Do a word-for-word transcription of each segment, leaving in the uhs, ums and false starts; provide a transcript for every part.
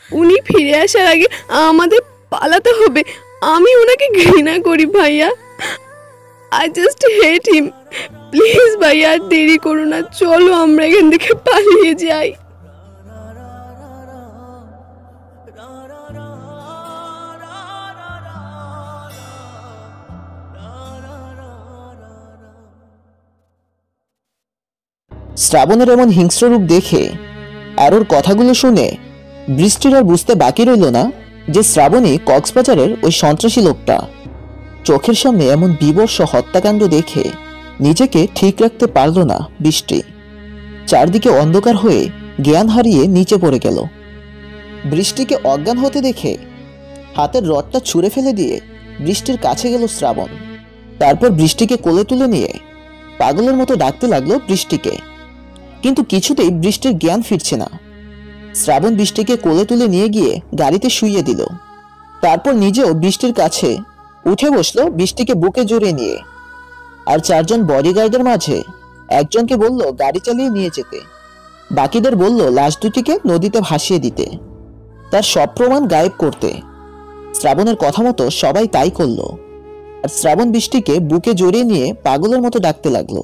উনি ফিরে আসার আগে আমাদের পালাতে হবে। আমি ওনাকে ঘৃণা করি ভাইয়া। I just hate him. Please ভাইয়া, আর দেরি করো না, চলো আমরা এখান থেকে পালিয়ে যাই। শ্রাবণের এমন হিংস্র রূপ দেখে আর ওর কথাগুলো শুনে বৃষ্টির আর বুঝতে বাকি রইল না যে শ্রাবণী কক্সবাজারের ওই সন্ত্রাসী লোকটা। চোখের সামনে এমন বীভৎস হত্যাকাণ্ড দেখে নিজেকে ঠিক রাখতে পারল না বৃষ্টি। চারদিকে অন্ধকার হয়ে জ্ঞান হারিয়ে নিচে পড়ে গেল। বৃষ্টিকে অজ্ঞান হতে দেখে হাতের রডটা ছুঁড়ে ফেলে দিয়ে বৃষ্টির কাছে গেল শ্রাবণ। তারপর বৃষ্টিকে কোলে তুলে নিয়ে পাগলের মতো ডাকতে লাগলো বৃষ্টিকে, কিন্তু কিছুতেই বৃষ্টির জ্ঞান ফিরছে না। শ্রাবণ বৃষ্টিকে কোলে তুলে নিয়ে গিয়ে গাড়িতে শুইয়ে দিল। তারপর নিজেও বৃষ্টির কাছে উঠে বসলো বৃষ্টিকে বুকে জড়িয়ে নিয়ে। আর চারজন বডিগার্ডের মাঝে একজনকে বলল গাড়ি চালিয়ে নিয়ে যেতে, বাকিদের বলল লাশ দুটিকে নদীতে ভাসিয়ে দিতে, তার সব প্রমাণ গায়েব করতে। শ্রাবণের কথা মতো সবাই তাই করলো। আর শ্রাবণ বৃষ্টিকে বুকে জড়িয়ে নিয়ে পাগলের মতো ডাকতে লাগলো,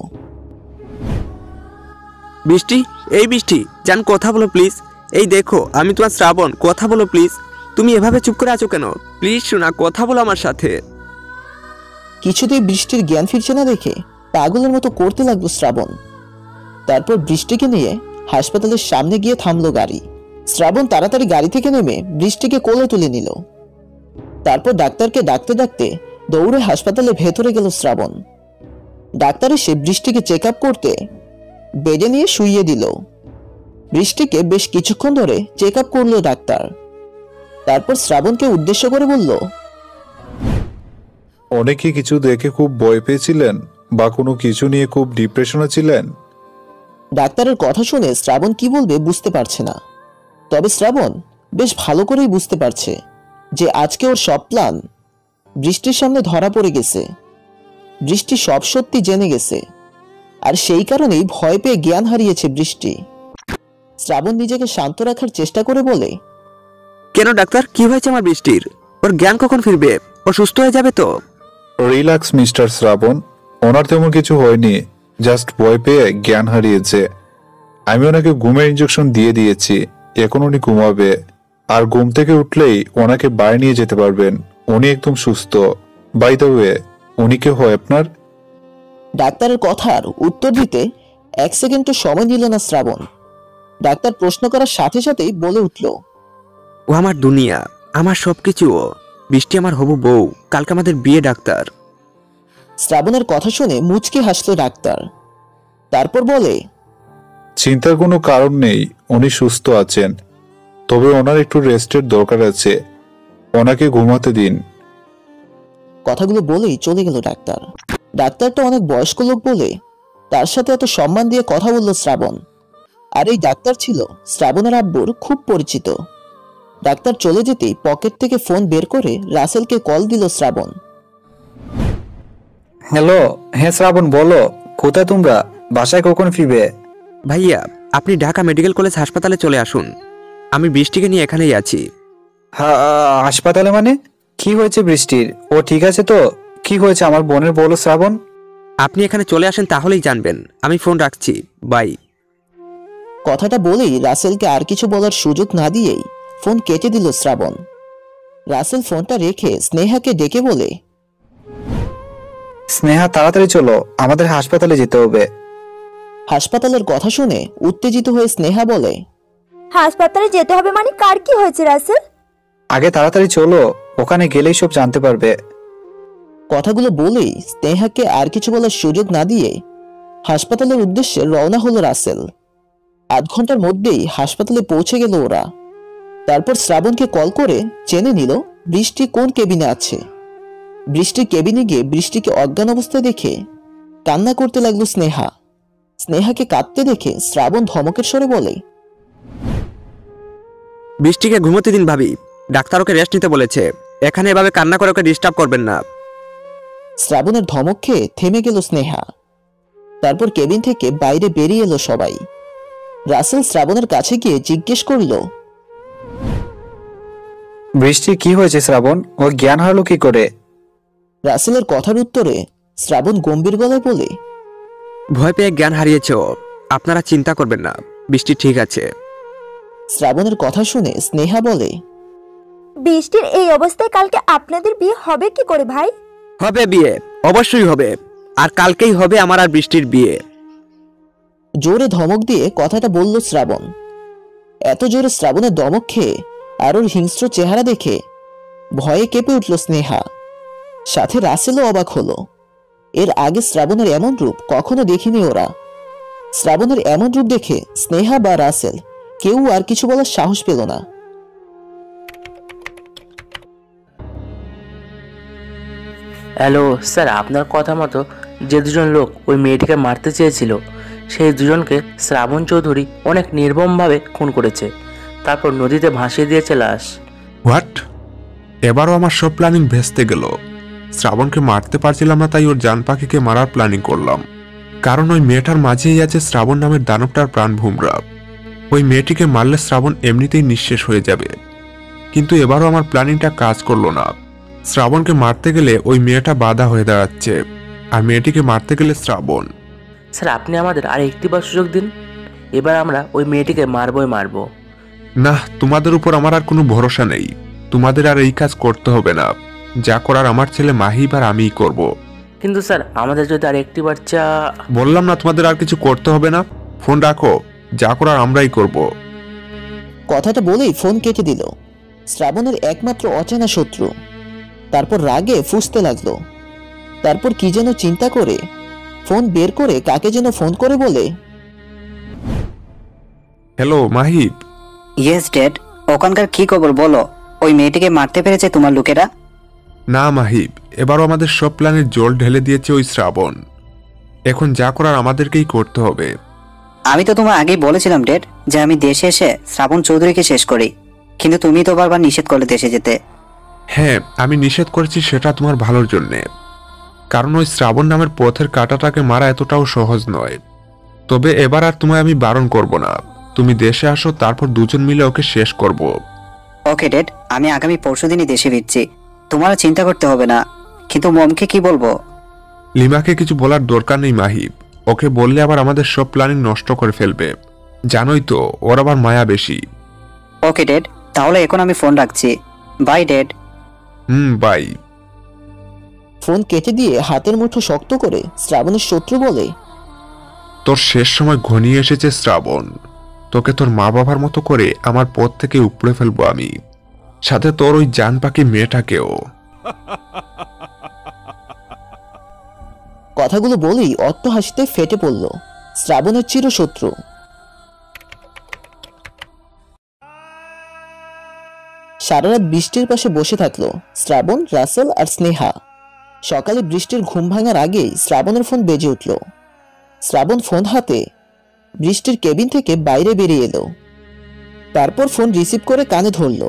বৃষ্টি, এই বৃষ্টি, জান কথা বলো প্লিজ। এই দেখো আমি তোমার শ্রাবণ, কথা বলো প্লিজ। তুমি এভাবে চুপ করে আছো কেন? প্লিজ শোনা, কথা বলো আমার সাথে। কিছুতেই বৃষ্টির জ্ঞান ফিরছে না দেখে পাগলের মতো করতে লাগলো শ্রাবণ। তারপর বৃষ্টিকে নিয়ে হাসপাতালের সামনে গিয়ে থামলো গাড়ি। শ্রাবণ তাড়াতাড়ি গাড়ি থেকে নেমে বৃষ্টিকে কোলে তুলে নিল। তারপর ডাক্তারকে ডাকতে ডাকতে দৌড়ে হাসপাতালের ভেতরে গেল শ্রাবণ। ডাক্তার এসে বৃষ্টিকে চেক আপ করতে বেডে নিয়ে শুইয়ে দিল। বৃষ্টিকে বেশ কিছুক্ষণ ধরে চেক আপ করলো ডাক্তার। তারপর শ্রাবণকে উদ্দেশ্য করে বলল, অনেকে কিছু দেখে খুব ভয় পেয়েছিলেন বা কোনো কিছু নিয়ে খুব ডিপ্রেশনে ছিলেন? ডাক্তারের কথা শুনে শ্রাবণ কি বলবে বুঝতে পারছে না। তবে শ্রাবণ বেশ ভালো করেই বুঝতে পারছে যে আজকে ওর সব প্ল্যান বৃষ্টির সামনে ধরা পড়ে গেছে। বৃষ্টি সব সত্যি জেনে গেছে, আর সেই কারণেই ভয় পেয়ে জ্ঞান হারিয়েছে বৃষ্টি। শ্রাবণ নিজেকে শান্ত রাখার চেষ্টা করে বলে, কেন ডাক্তার, কি হয়েছে আমার বৃষ্টির? ওর জ্ঞান কখন ফিরবে? ও সুস্থ হয়ে যাবে তো? রিল্যাক্স মিস্টার শ্রাবণ, ওনার তেমন কিছু হয়নি, জাস্ট ভয় পেয়ে জ্ঞান হারিয়েছে। আমি ওনাকে ঘুমের ইঞ্জেকশন দিয়ে দিয়েছি, এখন উনি ঘুমাবে। আর ঘুম থেকে উঠলেই ওনাকে বাইরে নিয়ে যেতে পারবেন, উনি একদম সুস্থ। বাই দ্য ওয়ে, উনি কে হয় আপনার? ডাক্তারের কথার উত্তর দিতে এক সেকেন্ডও সময় নিল না শ্রাবণ। ডাক্তার প্রশ্ন করার সাথে সাথেই বলে উঠল, ও আমার দুনিয়া, আমার সবকিছু। ও বৃষ্টি আমার হবু বউ, কালকে আমাদের বিয়ে ডাক্তার। শ্রাবণের কথা শুনে মুচকি হাসল ডাক্তার। তারপর বলে, চিন্তার কোনো কারণ নেই, উনি সুস্থ আছেন, তবে ওনার একটু রেস্টের দরকার আছে, ওনাকে ঘুমাতে দিন। কথাগুলো বলেই চলে গেল ডাক্তার। ডাক্তারটা অনেক বয়স্ক লোক বলে তার সাথে এত সম্মান দিয়ে কথা বলল শ্রাবণ। আর এই ডাক্তার ছিল শ্রাবণের আব্বুর খুব পরিচিত। ডাক্তার চলে যেতেই পকেট থেকে ফোন বের করে রাসেলকে কল দিল শ্রাবণ। হ্যালো, হ্যাঁ শ্রাবণ বলো, কোথায় তোমরা? বাসায় কখন ফিরবে? ভাইয়া, আপনি ঢাকা মেডিকেল কলেজ হাসপাতালে চলে আসুন, আমি বৃষ্টিকে নিয়ে এখানেই আছি। হ্যাঁ, হাসপাতালে মানে? কি হয়েছে বৃষ্টির? ও ঠিক আছে তো? কি হয়েছে আমার বোনের, বলো শ্রাবণ। আপনি এখানে চলে আসেন, তাহলেই জানবেন। আমি ফোন রাখছি, বাই। কথাটা বলেই রাসেলকে আর কিছু বলার সুযোগ না দিয়েই ফোন কেটে দিল শ্রাবণ। রাসেল ফোনটা রেখে স্নেহাকে ডেকে বলে, স্নেহা তাড়াতাড়ি চলো, আমাদের হাসপাতালে যেতে হবে। হাসপাতালের কথা শুনে উত্তেজিত হয়ে স্নেহা বলে, হাসপাতালে যেতে হবে মানে? কার কি হয়েছে রাসেল? আগে তাড়াতাড়ি চলো, ওখানে গেলেই সব জানতে পারবে। কথাগুলো বলেই স্নেহাকে আর কিছু বলার সুযোগ না দিয়ে হাসপাতালের উদ্দেশ্যে রওনা হলো রাসেল। আধ ঘন্টার মধ্যেই হাসপাতালে পৌঁছে গেল ওরা। তারপর শ্রাবণকে কল করে জেনে নিল বৃষ্টি কোন কেবিনে আছে। বৃষ্টির কেবিনে গিয়ে বৃষ্টিকে অজ্ঞান অবস্থায় দেখে কান্না করতে লাগলো স্নেহা। স্নেহাকে কাঁদতে দেখে শ্রাবণ ধমকের স্বরে বলে, বৃষ্টিকে ঘুমোতে দিন ভাবি, ডাক্তার ওকে রেস্ট নিতে বলেছে, এখানে এভাবে কান্না করে ওকে ডিস্টার্ব করবেন না। শ্রাবণের ধমক খেয়ে থেমে গেল স্নেহা। তারপর কেবিন থেকে বাইরে বেরিয়ে এলো সবাই। রাসেল শ্রাবণের কাছে গিয়ে জিজ্ঞেস করল, বৃষ্টির কি হয়েছে শ্রাবণ? ও জ্ঞান হারালো কি করে? রাসেলের কথার উত্তরে শ্রাবণ গম্ভীর গলায় বলে, ভয় পেয়ে জ্ঞান হারিয়েছে ও। আপনারা চিন্তা করবেন না, বৃষ্টি ঠিক আছে। শ্রাবণের কথা শুনে স্নেহা বলে, বৃষ্টির এই অবস্থায় কালকে আপনাদের বিয়ে হবে কি করে ভাই? হবে বিয়ে, অবশ্যই হবে। আর কালকেই হবে আমার আর বৃষ্টির বিয়ে। জোরে ধমক দিয়ে কথাটা বলল শ্রাবণ। এত জোরে শ্রাবণের ধমক খেয়ে আর ওর হিংস্র চেহারা দেখে ভয়ে কেঁপে উঠল স্নেহা। সাথে রাসেলও অবাক হলো। এর আগে শ্রাবণের এমন রূপ কখনো দেখিনি ওরা। শ্রাবণের এমন রূপ দেখে স্নেহা বা রাসেল কেউ আর কিছু বলার সাহস পেল না। হ্যালো স্যার, আপনার কথা মতো যে দুজন লোক ওই মেয়েটিকে মারতে চেয়েছিল সেই দুজনকে শ্রাবণ চৌধুরী অনেক নির্মমভাবে খুন করেছে, তারপর নদীতে ভাসিয়ে দিয়েছে লাশ। হোয়াট? এবারও আমার সব প্ল্যানিং ভেস্তে গেল। শ্রাবণকে মারতে পারছিলাম না, তাই ওর জান পাখিকে মারার প্ল্যানিং করলাম। কারণ ওই মেয়েটার মাঝেই আছে শ্রাবণ নামের দানবটার প্রাণ ভুমরা। ওই মেয়েটিকে মারলে শ্রাবণ এমনিতেই নিঃশেষ হয়ে যাবে। কিন্তু এবারও আমার প্ল্যানিংটা কাজ করলো না। শ্রাবণকে মারতে গেলে ওই মেয়েটা বাধা হয়ে দাঁড়াচ্ছে, আর মেয়েটিকে মারতে গেলে শ্রাবণ। স্যার, আপনি আমাদের আর একটিবার সুযোগ দিন, এবার আমরা ওই মেয়েটিকে মারবই মারবো। না, তোমাদের উপর আমার আর কোনো ভরসা নেই। তোমাদের আর এই কাজ করতে হবে না। যা করার আমার ছেলে মাহিব আর আমিই করব। কিন্তু স্যার, আমাদের যদি আর একটিবার চা... বললাম না তোমাদের আর কিছু করতে হবে না। ফোন রাখো, যা করার আমরাই করব। কথাটা বলেই ফোন কেটে দিল শ্রাবণের একমাত্র অচেনা শত্রু। তারপর রাগে ফুঁসতে লাগলো। তারপর কি যেন চিন্তা করে ফোন বের করে কাকে যেন ফোন করে বলে, হ্যালো মাহিব। ইয়েস ড্যাড, ওখানকার কি খবর বলো? ওই মেয়েটিকে মারতে পেরেছে তোমার লোকেরা? না মাহিব, এবারও আমাদের সব প্ল্যানের জল ঢেলে দিয়েছে ওই শ্রাবণ। এখন যা করার আমাদেরকেই করতে হবে। আমি তো তোমার আগেই বলেছিলাম ড্যাড যে আমি দেশে এসে শ্রাবণ চৌধুরীকে শেষ করি, কিন্তু তুমি তো বারবার নিষেধ করলে দেশে যেতে। হ্যাঁ, আমি নিষেধ করেছি সেটা তোমার ভালোর জন্যে। কারণ ওই শ্রাবণ নামের পথের কাঁটাটাকে মারা এতটাও সহজ নয়। তবে এবার আর তোমায় আমি বারণ করব না। তুমি দেশে আসো, তারপর দুজন মিলে ওকে শেষ করব। ওকে ড্যাড, আমি আগামী পরশু দিনই দেশে ফিরছি, তোমার চিন্তা করতে হবে না। কিন্তু মমকে কি বলবো? লিমাকে কিছু বলার দরকার নেই মাহিব। ওকে বললে আবার আমাদের সব প্ল্যানিং নষ্ট করে ফেলবে। জানোই তো ওর আবার মায়া বেশি। ওকে ড্যাড, তাহলে এখন আমি ফোন রাখছি। Bye dad. হুম, বাই। ফোন কেটে দিয়ে হাতের মুঠো শক্ত করে শ্রাবণের শত্রু বলে, তোর শেষ সময় ঘনিয়ে এসেছে শ্রাবণ। তোকে তোর মা বাবার মতো করে আমার পথ থেকে উপড়ে ফেলবো আমি, সাথে তোর ওই জান পাখি মেয়েটাকেও। কথাগুলো বলেই অট্ট হাসিতে ফেটে পড়ল শ্রাবণের চিরশত্রু। সারারাত বৃষ্টির পাশে বসে থাকলো শ্রাবণ, রাসেল আর স্নেহা। সকালে বৃষ্টির ঘুম ভাঙার আগেই শ্রাবণের ফোন বেজে উঠল। শ্রাবণ ফোন হাতে বৃষ্টির কেবিন থেকে বাইরে বেরিয়ে এলো। তারপর ফোন রিসিভ করে কানে ধরল।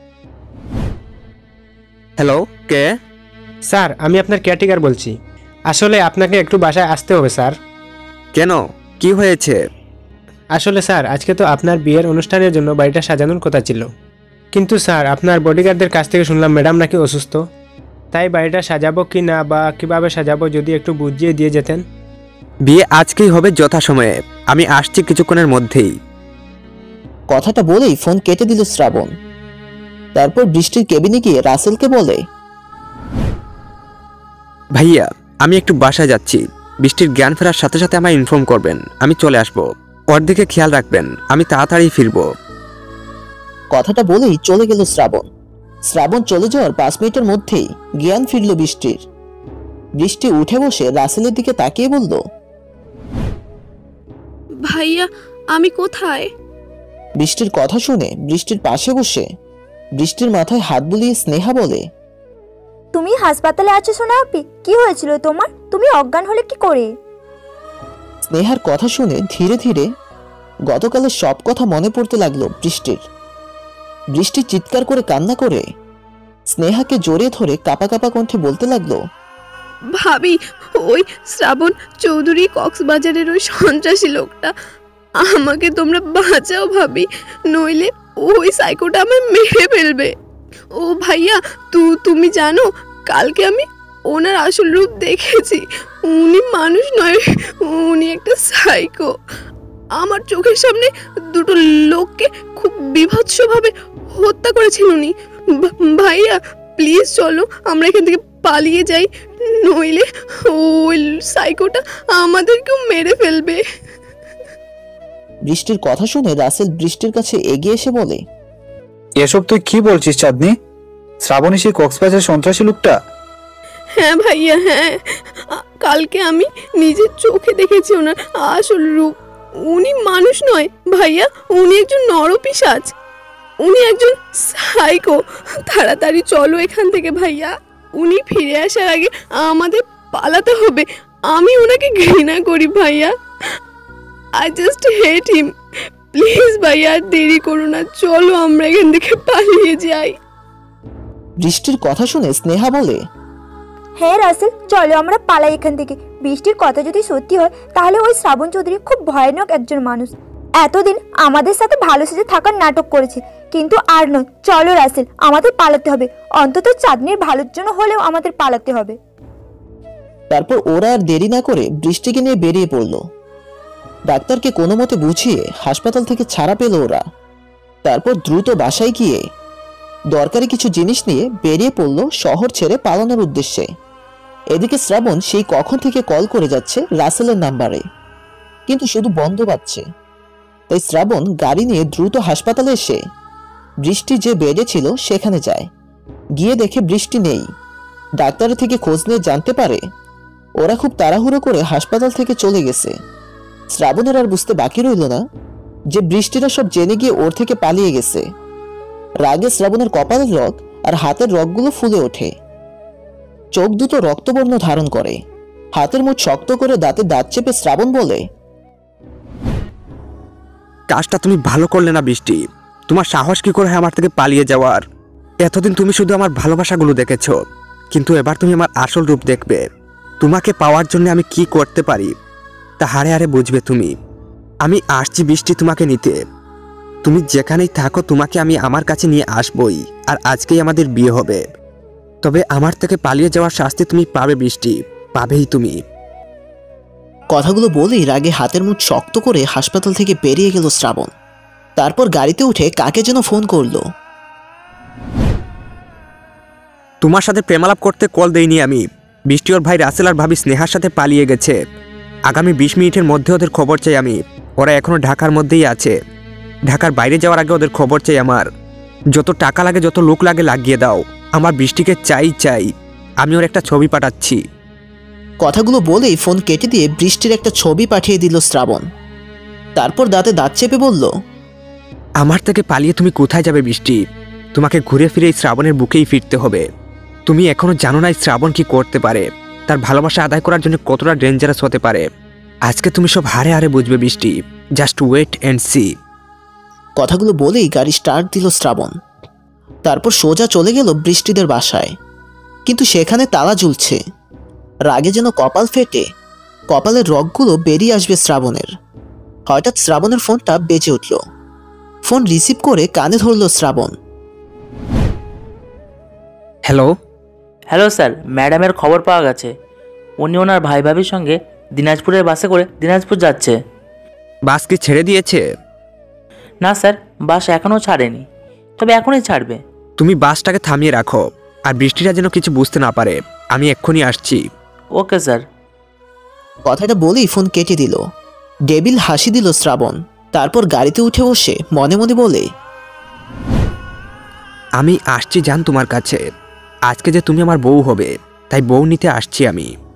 হ্যালো, কে? স্যার, আমি আপনার কেয়ারটেকার বলছি। আসলে আপনাকে একটু বাসায় আসতে হবে স্যার। কেন, কি হয়েছে? আসলে স্যার, আজকে তো আপনার বিয়ের অনুষ্ঠানের জন্য বাড়িটা সাজানোর কথা ছিল, কিন্তু স্যার আপনার বডিগার্ডদের কাছ থেকে শুনলাম ম্যাডাম নাকি অসুস্থ। তাই বাড়িটা সাজাবো কি না বা কিভাবে সাজাবো যদি একটু বুঝিয়ে দিয়ে যেতেন। বিয়ে আজকেই হবে যথাসময়ে। আমি আসছি কিছুক্ষণের মধ্যেই। কথাটা বলেই ফোন কেটে দিল শ্রাবণ। তারপর বৃষ্টির কেবিনে গিয়ে রাসেলকে বলে, ভাইয়া, আমি একটু বাসায় যাচ্ছি। বৃষ্টির জ্ঞান ফেরার সাথে সাথে আমায় ইনফর্ম করবেন, আমি চলে আসবো। ওর দিকে খেয়াল রাখবেন, আমি তাড়াতাড়ি ফিরবো। কথাটা বলেই চলে গেল শ্রাবণ। শ্রাবণ চলে যাওয়ার পাঁচ মিনিটের মধ্যেই জ্ঞান ফিরল বৃষ্টির। বৃষ্টি উঠে বসে রাসেলের দিকে তাকিয়ে বলল, ভাইয়া, আমি কোথায়? বৃষ্টির কথা শুনে বৃষ্টির পাশে বসে বৃষ্টির মাথায় হাত বুলিয়ে স্নেহা বলে, তুমি হাসপাতালে আছো সোনা আপি? কি হয়েছিল তোমার? তুমি অজ্ঞান হলে কি করে? স্নেহার কথা শুনে ধীরে ধীরে গতকালের সব কথা মনে পড়তে লাগলো বৃষ্টির। বৃষ্টি চিৎকার করে কান্না করে স্নেহাকে জড়িয়ে ধরে কাঁপা কাঁপা কণ্ঠে বলতে লাগলো, ভাবি, ওই শ্রাবণ চৌধুরী কক্সবাজারের ওই সন্ত্রাসী লোকটা, আমাকে তোমরা বাঁচাও ভাবি, নইলে ওই সাইকোটা আমায় মেরে ফেলবে। ও ভাইয়া, তু তুমি জানো কালকে আমি ওনার আসল রূপ দেখেছি। উনি মানুষ নয়, উনি একটা সাইকো। আমার চোখের সামনে দুটো লোককে খুব বীভৎসভাবে হত্যা করেছেন উনি। ভা- ভাইয়া প্লিজ চলো আমরা এখান থেকে পালিয়ে যাই, নইলে ওই সাইকোটা আমাদেরকেও মেরে ফেলবে। বৃষ্টির কথা শুনে রাসেল বৃষ্টির কাছে এগিয়ে এসে বলে, এসব তুই কি বলছিস চাঁদনি? শ্রাবণী সেই কক্সবাজার সন্ত্রাসী লোকটা? হ্যাঁ ভাইয়া, হ্যাঁ, আ- কালকে আমি নিজের চোখে দেখেছি ওনার আসল রূপ। উনি মানুষ নয় ভাইয়া, উনি একজন নরপিশাচ, উনি একজন সাইকো। তাড়াতাড়ি চলো এখান থেকে ভাইয়া, উনি ফিরে আসার আগে আমাদের পালাতে হবে। আমি ওনাকে ঘৃণা করি ভাইয়া, I just hate him. Please ভাইয়া আর দেরি করো না, চলো আমরা এখান থেকে পালিয়ে যাই। বৃষ্টির কথা শুনে স্নেহা বলে, হ্যাঁ রাসেল, চলো আমরা পালাই এখান থেকে। বৃষ্টির কথা যদি সত্যি হয় তাহলে ওই শ্রাবণ চৌধুরী খুব ভয়ানক একজন মানুষ। এতদিন আমাদের সাথে ভালো সেজে থাকার নাটক করেছে, কিন্তু আর নয়। চলো রাসেল, আমাদের পালাতে হবে। অন্তত চাঁদনির ভালোর জন্য হলেও আমাদের পালাতে হবে। তারপর ওরা আর দেরি না করে বৃষ্টিকে নিয়ে বেরিয়ে পড়ল। ডাক্তারকে কোনো মতে বুঝিয়ে হাসপাতাল থেকে ছাড়া পেল ওরা। তারপর দ্রুত বাসায় গিয়ে দরকারি কিছু জিনিস নিয়ে বেরিয়ে পড়ল শহর ছেড়ে পালানোর উদ্দেশ্যে। এদিকে শ্রাবণ সেই কখন থেকে কল করে যাচ্ছে রাসেলের নাম্বারে, কিন্তু শুধু বন্ধ পাচ্ছে। তাই শ্রাবণ গাড়ি নিয়ে দ্রুত হাসপাতালে এসে বৃষ্টি যে বেডে ছিল সেখানে যায়। গিয়ে দেখে বৃষ্টি নেই। ডাক্তারের থেকে খোঁজ নিয়ে জানতে পারে ওরা খুব তাড়াহুড়ো করে হাসপাতাল থেকে চলে গেছে। শ্রাবণের আর বুঝতে বাকি রইল না যে বৃষ্টিরা সব জেনে গিয়ে ওর থেকে পালিয়ে গেছে। রাগে শ্রাবণের কপালের রগ আর হাতের রগগুলো ফুলে ওঠে। চোখ দুটো রক্তবর্ণ ধারণ করে। হাতের মুখ শক্ত করে দাঁতে দাঁত চেপে শ্রাবণ বলে, কাজটা তুমি ভালো করলে না বৃষ্টি। তোমার সাহস কি করে হয় আমার থেকে পালিয়ে যাওয়ার? এতদিন তুমি শুধু আমার ভালোবাসাগুলো দেখেছো, কিন্তু এবার তুমি আমার আসল রূপ দেখবে। তোমাকে পাওয়ার জন্য আমি কি করতে পারি তা হারে হারে বুঝবে তুমি। আমি আসছি বৃষ্টি তোমাকে নিতে। তুমি যেখানেই থাকো তোমাকে আমি আমার কাছে নিয়ে আসবই, আর আজকেই আমাদের বিয়ে হবে। তবে আমার থেকে পালিয়ে যাওয়ার শাস্তি তুমি পাবে বৃষ্টি, পাবেই তুমি। কথাগুলো বলেই রাগে হাতের মুখ শক্ত করে হাসপাতাল থেকে বেরিয়ে গেল শ্রাবণ। তারপর গাড়িতে উঠে কাকে যেন ফোন করলো। তোমার সাথে প্রেমালাপ করতে কল দেইনি আমি। বৃষ্টি ওর ভাই রাসেল আর ভাবি স্নেহার সাথে পালিয়ে গেছে। আগামী বিশ মিনিটের মধ্যে ওদের খবর চাই আমি। ওরা এখনো ঢাকার মধ্যেই আছে। ঢাকার বাইরে যাওয়ার আগে ওদের খবর চাই আমার। যত টাকা লাগে যত লোক লাগে লাগিয়ে দাও, আমার বৃষ্টিকে চাই চাই। আমি ওর একটা ছবি পাঠাচ্ছি। কথাগুলো বলেই ফোন কেটে দিয়ে বৃষ্টির একটা ছবি পাঠিয়ে দিল শ্রাবণ। তারপর দাঁতে দাঁত চেপে বলল, আমার থেকে পালিয়ে তুমি কোথায় যাবে বৃষ্টি? তোমাকে ঘুরে ফিরে এই শ্রাবণের বুকেই ফিরতে হবে। তুমি এখনো জানো না এই শ্রাবণ কি করতে পারে, তার ভালোবাসা আদায় করার জন্য কতটা ডেঞ্জারাস হতে পারে। আজকে তুমি সব হারে হারে বুঝবে বৃষ্টি। Just wait and see. কথাগুলো বলেই গাড়ি স্টার্ট দিল শ্রাবণ। তারপর সোজা চলে গেল বৃষ্টিদের বাসায়, কিন্তু সেখানে তালা ঝুলছে। রাগে যেন কপাল ফেটে কপালের রগগুলো বেরিয়ে আসবে শ্রাবণের। হঠাৎ শ্রাবণের ফোনটা বেজে উঠল। ফোন রিসিভ করে কানে ধরল শ্রাবণ। হ্যালো হ্যালো স্যার, ম্যাডামের খবর পাওয়া গেছে। উনি ওনার ভাই ভাবির সঙ্গে দিনাজপুরের বাসে করে দিনাজপুর যাচ্ছে। বাস কি ছেড়ে দিয়েছে? না স্যার, বাস এখনও ছাড়েনি, তবে এখনই ছাড়বে। তুমি বাসটাকে থামিয়ে রাখো, আর বৃষ্টিটা যেন কিছু বুঝতে না পারে। আমি এক্ষুনি আসছি। Okay sir. কথাটা বলেই ফোন কেটে দিল। ডেবিল হাসি দিল শ্রাবণ। তারপর গাড়িতে উঠে বসে মনে মনে বলে, আমি আসছি জান তোমার কাছে। আজকে যে তুমি আমার বউ হবে, তাই বউ নিতে আসছি আমি।